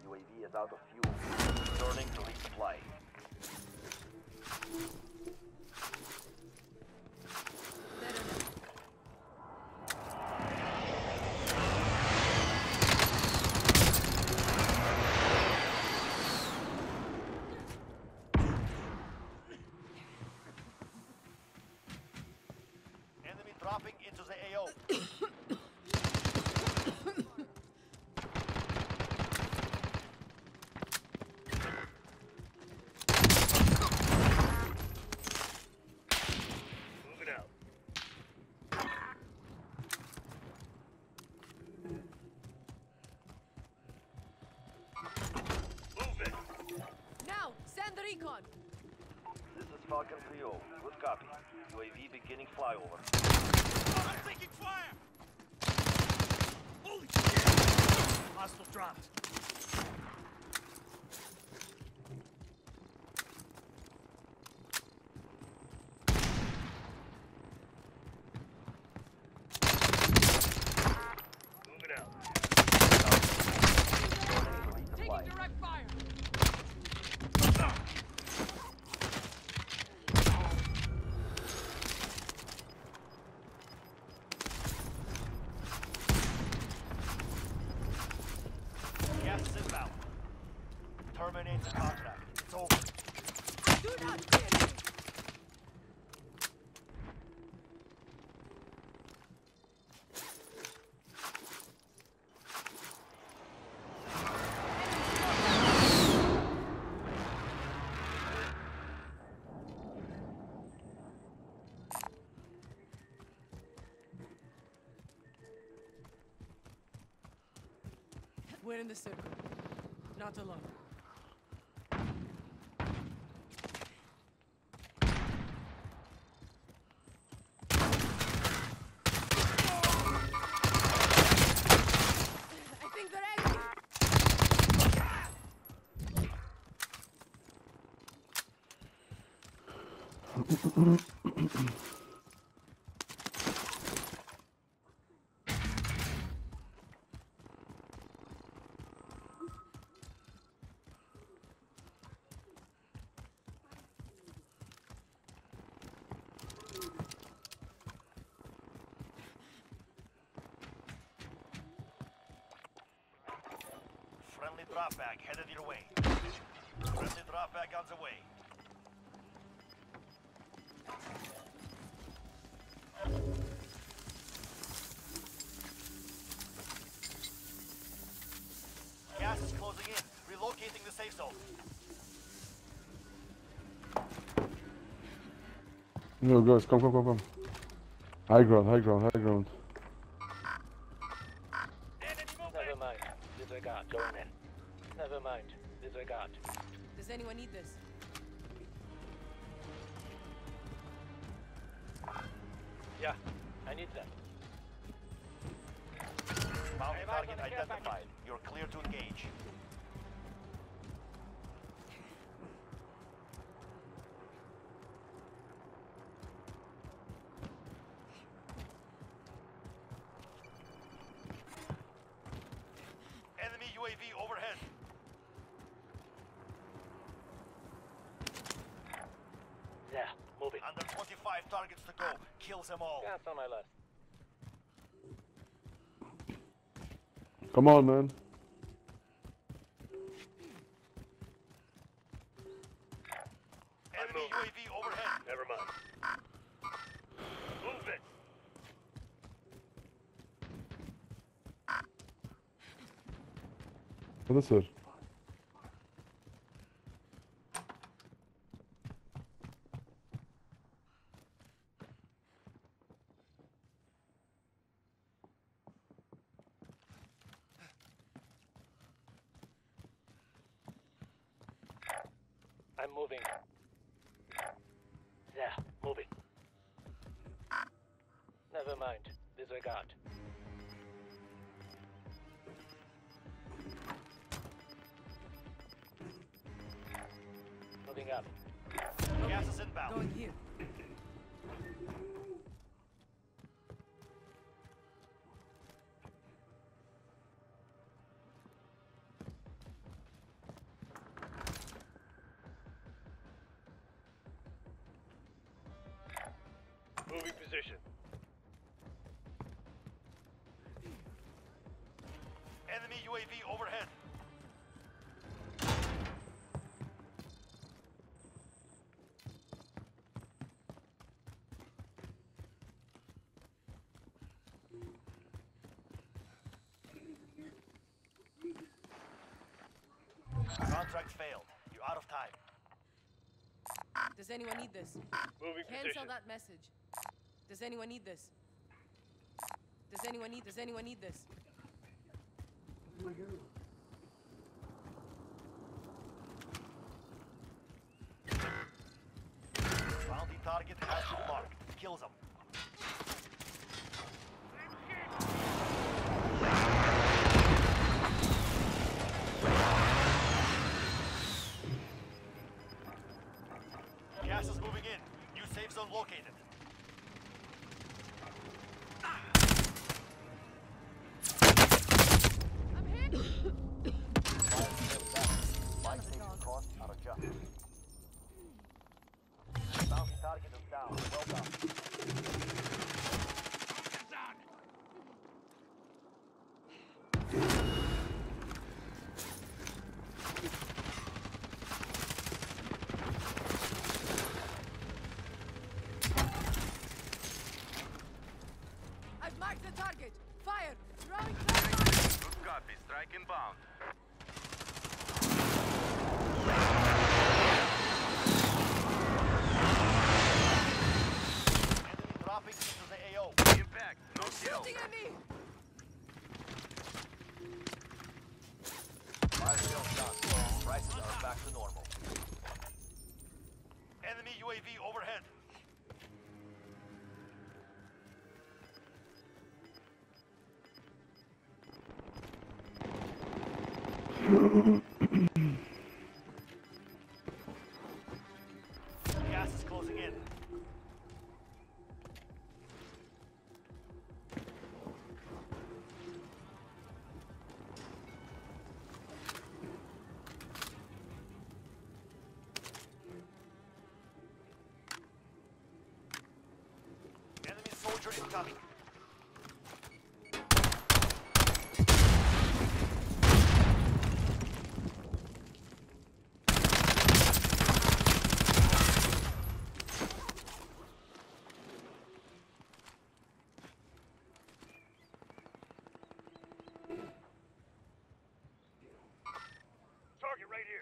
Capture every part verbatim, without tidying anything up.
U A V is out of fuel. Returning to resupply. Enemy dropping into the A O. Recon. This is Falcon three oh. Good copy. U A V beginning flyover. I'm taking fire! Holy shit! Hostile dropped. Moving out. Taking direct fire. Gas is inbound. Terminate the contract. It's over. Do not see me. We're in the circle. Not alone. I think they're enemy. Friendly drop bag headed your way. Friendly drop bag on the way. Gas is closing in. Relocating the safe zone. No, guys, come, come, come, come. High ground, high ground, high ground. Never mind. Disregard. Going in. Never mind. Disregard. Does anyone need this? Yeah, I need that. Bounty target identified. You're clear to engage. Enemy U A V overhead. Yeah, moving. Under twenty-five targets to go. Kill them all. Gas on my left. Come on, man. Enemy U A V overhead. Never mind. Move it. Hadi sir. I'm moving. Yeah, moving. Never mind. Disregard. Moving up. Gas is inbound. Going here. Moving position. Enemy U A V overhead. Contract failed. You're out of time. Does anyone need this? Moving Cancel position. that message. Does anyone need this? Does anyone need does anyone need this? Bounty target has been marked. Kills them. Gas is moving in. New safe zone located. I'm hit! Life saving costs are adjusted. Bounty target is down. Well done. I've marked the target! Fire! Throwing flashbang! Good copy. Strike inbound. Enemy dropping into the A O. Impact. No kill. Shooting at me! Fire sales done. Prices are back to normal. Enemy U A V overhead. Gas is closing in. Enemy soldier incoming. Target right here.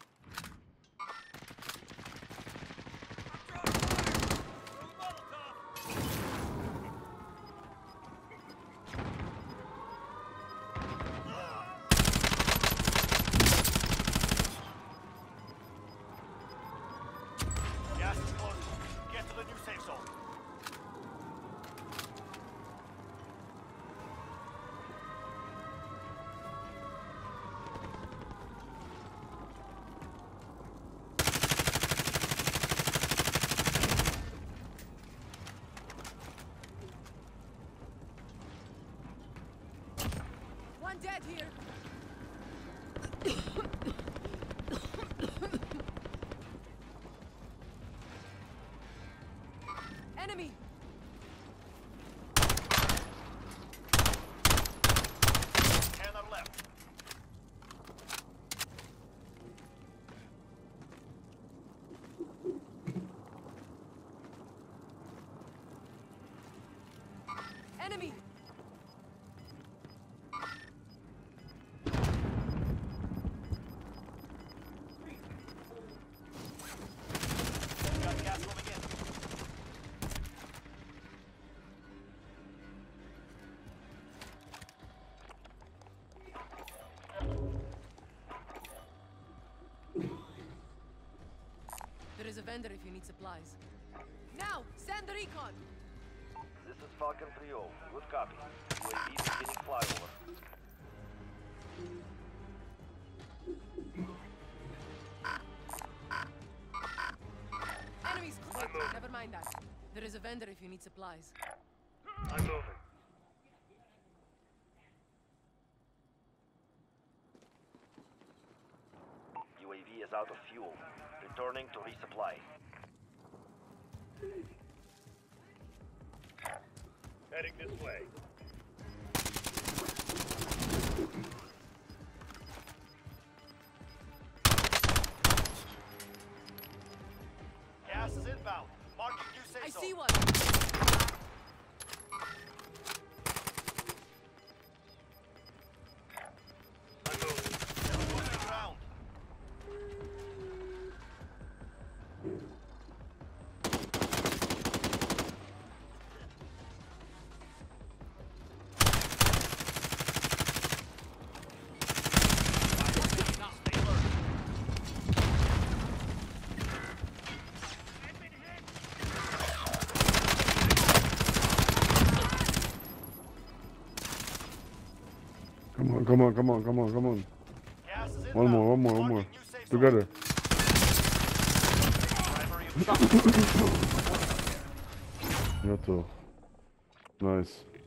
Gas is closing. Get to the new safe zone. One dead here! Enemy! Ten are left. Enemy! Got gas moving in. There is a vendor if you need supplies. Now! Send the recon! This is Falcon three oh. Good copy. U A V beginning flyover. Enemies close. Never mind that. There is a vendor if you need supplies. I'm moving. U A V is out of fuel. Returning to resupply. Heading this way. Gas is inbound. Marking you say I so. see one. I'm moving. Losing ground. Stay alert. Come on, come on, come on, come on, come on. Gas is inbound. One more, one more, one more. Marking you safe zone. Together. Primary objective. Gotovo. Nice.